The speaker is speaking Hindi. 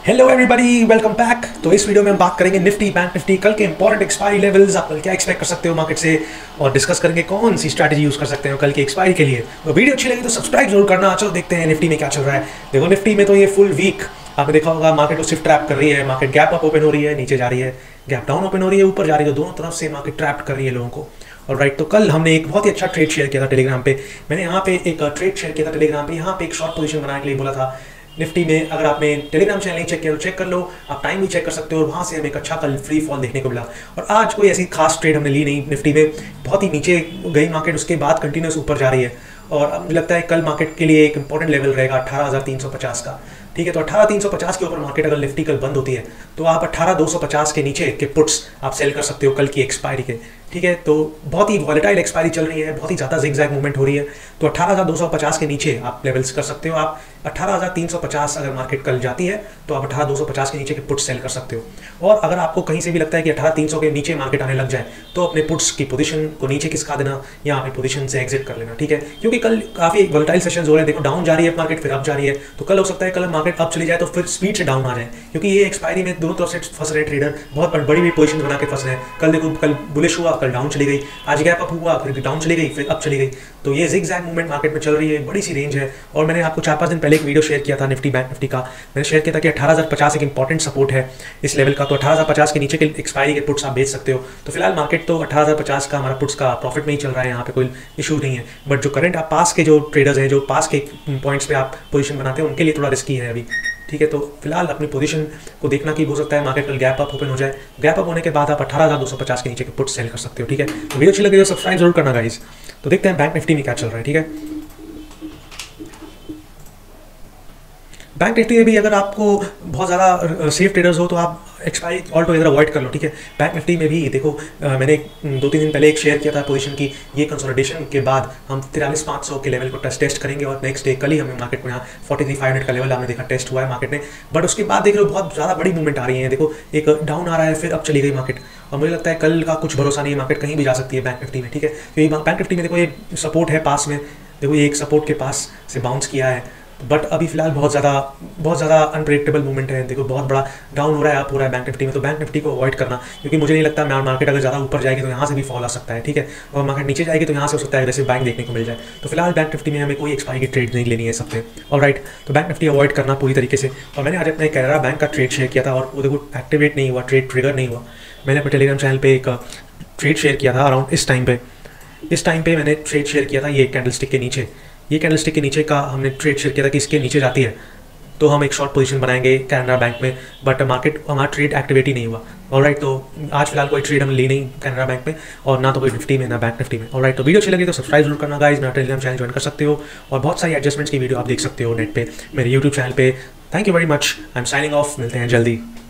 Hello everybody, welcome back. तो इस वीडियो में हम बात करेंगे निफ्टी, बैंक निफ्टी, कल के इंपॉर्टेंट एक्सपायरी लेवल्स, आप कल क्या एक्सपेक्ट कर सकते हो मार्केट से, और डिस्कस करेंगे कौन सी स्ट्रैटेजी यूज कर सकते हो कल की एक्सपायरी के लिए। तो वीडियो अच्छी लगी तो सब्सक्राइब जरूर करना। चलो देखते हैं निफ्टी में क्या चल रहा है। देखो निफ्टी में तो ये फुल वीक आपने देखा होगा, मार्केट को सिर्फ ट्रैप कर रही है। मार्केट गैप अप ओपन हो रही है, नीचे जा रही है, गैप डाउन ओपन हो रही है, ऊपर जा रही है। तो दोनों तरफ से मार्केट ट्रैप कर रही है लोगों को। और राइट, तो कल हमने एक बहुत ही अच्छा ट्रेड शेयर किया था टेलीग्राम पे। मैंने यहाँ पे एक ट्रेड शेयर किया था टेलीग्राम पे, यहाँ पे एक शॉर्ट पोजीशन बनाने के लिए बोला था निफ्टी में। अगर आपने टेलीग्राम चैनल नहीं चेक किया तो चेक कर लो, आप टाइम भी चेक कर सकते हो। और वहाँ से हमें एक अच्छा कल फ्री फॉल देखने को मिला। और आज कोई ऐसी खास ट्रेड हमने ली नहीं निफ्टी में, बहुत ही नीचे गई मार्केट, उसके बाद कंटिन्यूस ऊपर जा रही है। और अब मुझे लगता है कल मार्केट के लिए एक इंपॉर्टेंट लेवल रहेगा 18,350 का। ठीक है, तो 18,350 के ऊपर मार्केट अगर निफ्टी कल बंद होती है तो आप 18,250 के नीचे के पुट्स आप सेल कर सकते हो कल की एक्सपायरी के। ठीक है, तो बहुत ही वॉलेटाइल एक्सपायरी चल रही है, बहुत ही ज़्यादा जिगजैग मूवमेंट हो रही है। तो 18,250 के नीचे आप लेवल्स कर सकते हो। आप 18,350 अगर मार्केट कल जाती है तो आप 18,250 के नीचे के पुट्स सेल कर सकते हो। और अगर आपको कहीं से भी लगता है कि 18,300 के नीचे मार्केट आने लग जाए तो अपने पुट्स की पोजीशन को नीचे खिसका देना या अपनी पोजीशन से एग्जिट कर लेना। ठीक है, क्योंकि कल काफ़ी वॉलेटाइल सेशंस हो रहे हैं। देखो डाउन जा रही है मार्केट, फिर अप जा रही है। तो कल हो सकता है कल मार्केट अप चली जाए तो फिर स्पीड से डाउन आ जाए, क्योंकि ये एक्सपायरी में दोनों तरफ से फंस रहे ट्रेडर, बहुत बड़ी बड़ी पोजीशन बना के फंस रहे हैं। कल देखो, कल बुलिश हुआ, कल डाउन चली गई, आज गैप अप हुआ, फिर डाउन चली गई, फिर अप चली गई। तो ये जिगजैग मूवमेंट मार्केट में चल रही है, बड़ी सी रेंज है। और मैंने आपको 4-5 दिन पहले एक वीडियो शेयर किया था निफ्टी बैंक निफ्टी का। मैंने शेयर किया था कि 18,050 एक इंपॉर्टेंट सपोर्ट है इस लेवल का। तो 18,050 के नीचे के एक्सपायरी के पुट्स आप बेच सकते हो। तो फिलहाल मार्केट तो 18,050 का हमारा पुट्स का प्रॉफिट में ही चल रहा है, यहाँ पे कोई इशू नहीं है। बट जो करंट आप पास के जो ट्रेडर्स हैं, जो पास के पॉइंट्स पे आप पोजीशन बनाते हैं, उनके लिए थोड़ा रिस्की है अभी। ठीक है, तो फिलहाल अपनी पोजीशन को देखना कि हो सकता है मार्केट कल गैप अप ओपन हो जाए। गैप अप होने के बाद आप 18,250 के नीचे के पुट सेल कर सकते हो। ठीक है, तो वीडियो अच्छी लगी तो सब्सक्राइब जरूर करना गाइस। तो देखते हैं बैंक निफ्टी में क्या चल रहा है। ठीक है, बैंक निफ्टी में भी अगर आपको बहुत ज़्यादा सेफ ट्रेडर्स हो तो आप एक्सपायरी ऑल टुगेदर अवॉइड कर लो। ठीक है, बैंक निफ्टी में भी देखो, मैंने 2-3 दिन पहले एक शेयर किया था पोजीशन की। ये कंसोलिडेशन के बाद हम 43,500 के लेवल को टेस्ट करेंगे। और नेक्स्ट डे कल ही हमें मार्केट में यहाँ 43,500 का लेवल हमने देखा टेस्ट हुआ है मार्केट में। बट उसके बाद देख रहे हो बहुत ज़्यादा बड़ी मूवमेंट आ रही है। देखो, एक डाउन आ रहा है, फिर अब चली गई मार्केट। और मुझे लगता है कल का कुछ भरोसा नहीं है, मार्केट कहीं भी जा सकती है बैंक निफ्टी में। ठीक है, क्योंकि बैंक निफ्टी में देखो ये सपोर्ट है पास में, देखो ये एक सपोर्ट के पास से बाउंस किया है। बट अभी फिलहाल बहुत ज़्यादा अनप्रेडिक्टेबल मूवमेंट है। देखो बहुत बड़ा डाउन हो रहा है, अप हो रहा है बैंक निफ्टी में। तो बैंक निफ्टी को अवॉइड करना, क्योंकि मुझे नहीं लगता मार्केट अगर ज़्यादा ऊपर जाएगी तो यहाँ से भी फॉल आ सकता है। ठीक है, और मार्केट नीचे जाएगी तो यहाँ से हो सकता है एग्रेसिव बाइंग देखने को मिल जाए। तो फिलहाल बैंक निफ्टी में हमें कोई एक्सपायरी की ट्रेड नहीं लेनी है इस हफ्ते। और राइट, तो बैंक निफ्टी अवॉइड करना पूरी तरीके से। और मैंने आज अपने कैनरा बैंक का ट्रेड शेयर किया था और वो देखो एक्टिवेट नहीं हुआ, ट्रेड ट्रिगर नहीं हुआ। मैंने अपने टेलीग्राम चैनल पर एक ट्रेड शेयर किया था अराउंड इस टाइम पे मैंने ट्रेड शेयर किया था। ये कैंडलस्टिक के नीचे, ये कैंडलस्टिक के नीचे का हमने ट्रेड शेयर किया था कि इसके नीचे जाती है तो हम एक शॉर्ट पोजीशन बनाएंगे कैनरा बैंक में। बट मार्केट हमारा ट्रेड एक्टिवेट ही नहीं हुआ। ऑलराइट, तो आज फिलहाल कोई ट्रेड हमने ली नहीं कैनरा बैंक में, और ना तो कोई निफ्टी में ना बैंक निफ्टी में। ऑलराइट, तो वीडियो अच्छी लगी तो सब्सक्राइब जरूर करना गाइस। मेरा टेलीग्राम चैनल ज्वाइन कर सकते हो और बहुत सारी एडजस्टमेंट्स की वीडियो आप देख सकते हो नेट पे मेरे यूट्यूब चैनल पे। Thank you very much, I am signing off. मिलते हैं जल्दी।